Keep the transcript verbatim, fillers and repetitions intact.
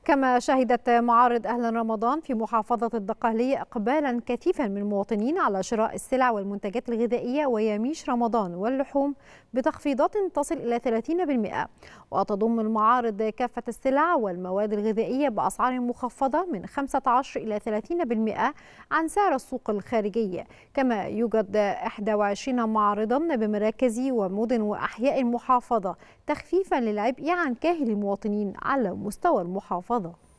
كما شهدت معارض أهل رمضان في محافظة الدقهلية إقبالا كثيفا من المواطنين على شراء السلع والمنتجات الغذائية ويميش رمضان واللحوم بتخفيضات تصل إلى ثلاثين بالمئة، وتضم المعارض كافة السلع والمواد الغذائية بأسعار مخفضة من خمسة عشر إلى ثلاثين بالمئة عن سعر السوق الخارجي. كما يوجد إحدى وعشرين معارضا بمراكز ومدن وأحياء المحافظة تخفيفا للعبء عن كاهل المواطنين على مستوى المحافظة.